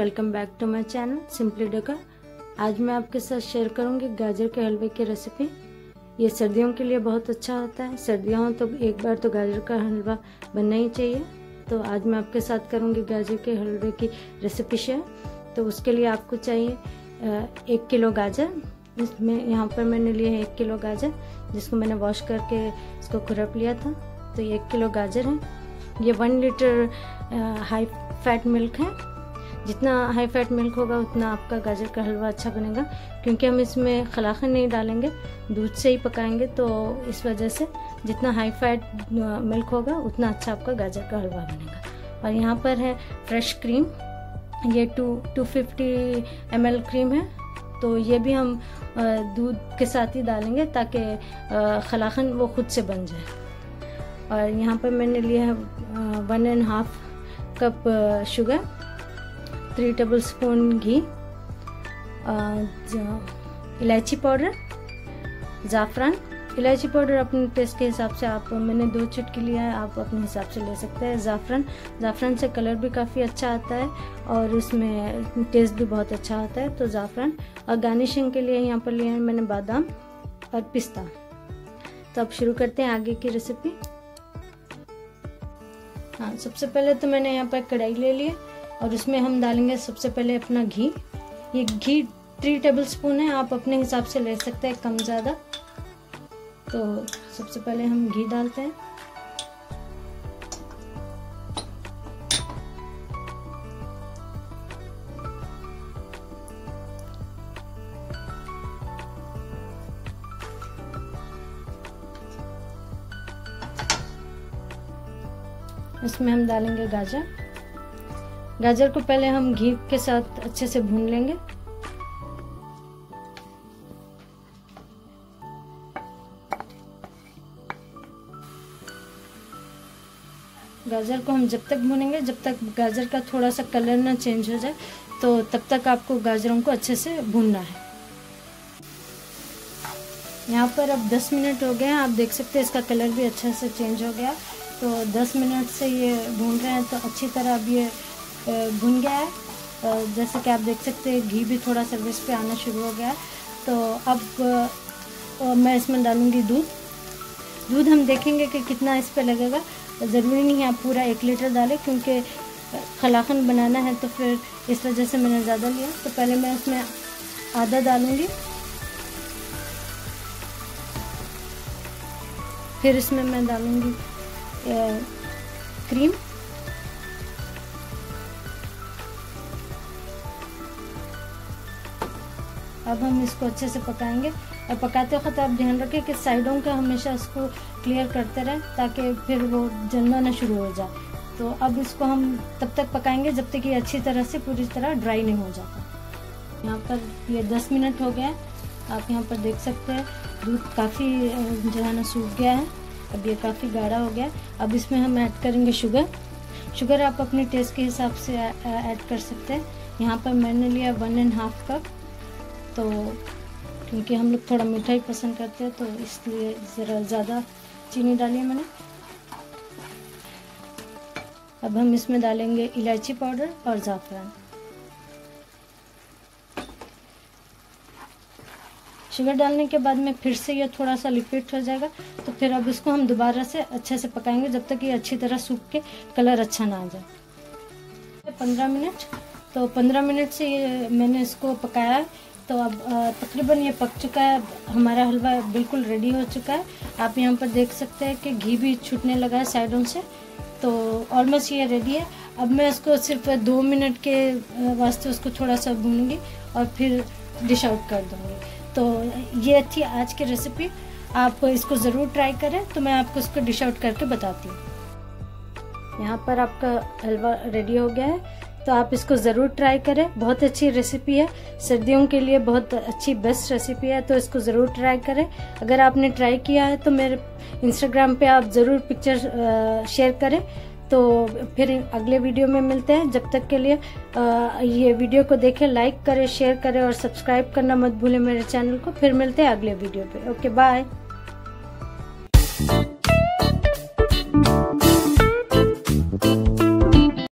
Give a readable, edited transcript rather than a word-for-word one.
Welcome back to my channel simply decor. आज मैं आपके साथ शेयर करूंगी गाजर के हलवे की रेसिपी। ये सर्दियों के लिए बहुत अच्छा होता है। सर्दियां हो तो एक बार तो गाजर का हलवा बनना ही चाहिए। तो आज मैं आपके साथ करूंगी गाजर के हलवे की रेसिपी शेयर। तो उसके लिए आपको चाहिए 1 किलो गाजर। इसमें यहाँ पर मैंने लिए है 1 किलो गाजर, जिसको मैंने वॉश करके इसको खुरप लिया था। तो ये 1 किलो गाजर है। ये 1 लीटर हाई फैट मिल्क है। जितना हाई फैट मिल्क होगा उतना आपका गाजर का हलवा अच्छा बनेगा, क्योंकि हम इसमें खलाखन नहीं डालेंगे, दूध से ही पकाएंगे। तो इस वजह से जितना हाई फैट मिल्क होगा उतना अच्छा आपका गाजर का हलवा बनेगा। और यहाँ पर है फ्रेश क्रीम। ये 250 ml क्रीम है। तो ये भी हम दूध के साथ ही डालेंगे ताकि खलाखन वो खुद से बन जाए। और यहाँ पर मैंने लिया है 1.5 कप शुगर, 3 टेबलस्पून घी, इलायची पाउडर, ज़ाफ़रान। इलायची पाउडर अपने टेस्ट के हिसाब से मैंने 2 चुटकी लिया है, आप अपने हिसाब से ले सकते हैं। ज़ाफ़रान से कलर भी काफ़ी अच्छा आता है और उसमें टेस्ट भी बहुत अच्छा आता है। तो ज़ाफ़रान। और गार्निशिंग के लिए यहाँ पर लिया है मैंने बादाम और पिस्ता। तो अब शुरू करते हैं आगे की रेसिपी। हाँ, सबसे पहले तो मैंने यहाँ पर कढ़ाई ले ली और उसमें हम डालेंगे सबसे पहले अपना घी। ये घी 3 टेबलस्पून है, आप अपने हिसाब से ले सकते हैं, कम ज़्यादा। तो सबसे पहले हम घी डालते हैं। इसमें हम डालेंगे गाजर को पहले हम घी के साथ अच्छे से भून लेंगे। गाजर को हम जब तक भूनेंगे जब तक गाजर का थोड़ा सा कलर ना चेंज हो जाए, तो तब तक आपको गाजरों को अच्छे से भूनना है। यहाँ पर अब 10 मिनट हो गए हैं, आप देख सकते हैं इसका कलर भी अच्छे से चेंज हो गया। तो 10 मिनट से ये भून रहे हैं, तो अच्छी तरह अब ये भुन गया है। जैसे कि आप देख सकते हैं घी भी थोड़ा सर्विस पे आना शुरू हो गया है। तो अब मैं इसमें डालूंगी दूध हम देखेंगे कि कितना इस पे लगेगा। ज़रूरी नहीं है आप पूरा 1 लीटर डालें, क्योंकि खलाखन बनाना है, तो फिर इस वजह से मैंने ज़्यादा लिया। तो पहले मैं इसमें आधा डालूंगी, फिर इसमें मैं डालूंगी क्रीम, अब हम इसको अच्छे से पकाएंगे। और पकाते वक्त आप ध्यान रखें कि साइडों का हमेशा इसको क्लियर करते रहें, ताकि फिर वो जलना ना शुरू हो जाए। तो अब इसको हम तब तक पकाएंगे जब तक ये अच्छी तरह से पूरी तरह ड्राई नहीं हो जाता। यहाँ पर ये 10 मिनट हो गया। आप यहाँ पर देख सकते हैं दूध काफ़ी जो है ना सूख गया है। अब ये काफ़ी गाढ़ा हो गया। अब इसमें हम ऐड करेंगे शुगर आप अपने टेस्ट के हिसाब से ऐड कर सकते हैं। यहाँ पर मैंने लिया 1.5 कप। तो क्योंकि हम लोग थोड़ा मीठा ही पसंद करते हैं, तो इसलिए ज़रा ज़्यादा चीनी डाली मैंने। अब हम इसमें डालेंगे इलायची पाउडर और ज़ाफ़रान। शुगर डालने के बाद में फिर से ये थोड़ा सा लिक्विड हो जाएगा। तो फिर अब इसको हम दोबारा से अच्छे से पकाएंगे जब तक ये अच्छी तरह सूख के कलर अच्छा ना आ जाए। 15 मिनट। तो 15 मिनट से ये मैंने इसको पकाया है। तो अब तकरीबन ये पक चुका है। हमारा हलवा बिल्कुल रेडी हो चुका है। आप यहाँ पर देख सकते हैं कि घी भी छूटने लगा है साइडों से। तो ऑलमोस्ट ये रेडी है। अब मैं इसको सिर्फ 2 मिनट के वास्ते उसको थोड़ा सा भूनूंगी और फिर डिश आउट कर दूँगी। तो ये थी आज की रेसिपी। आप इसको ज़रूर ट्राई करें। तो मैं आपको इसको डिश आउट करके बताती हूँ। यहाँ पर आपका हलवा रेडी हो गया है। तो आप इसको ज़रूर ट्राई करें। बहुत अच्छी रेसिपी है, सर्दियों के लिए बहुत अच्छी बेस्ट रेसिपी है। तो इसको ज़रूर ट्राई करें। अगर आपने ट्राई किया है तो मेरे इंस्टाग्राम पे आप ज़रूर पिक्चर शेयर करें। तो फिर अगले वीडियो में मिलते हैं। जब तक के लिए ये वीडियो को देखें, लाइक करें, शेयर करें और सब्सक्राइब करना मत भूलें मेरे चैनल को। फिर मिलते हैं अगले वीडियो पे। Okay, bye.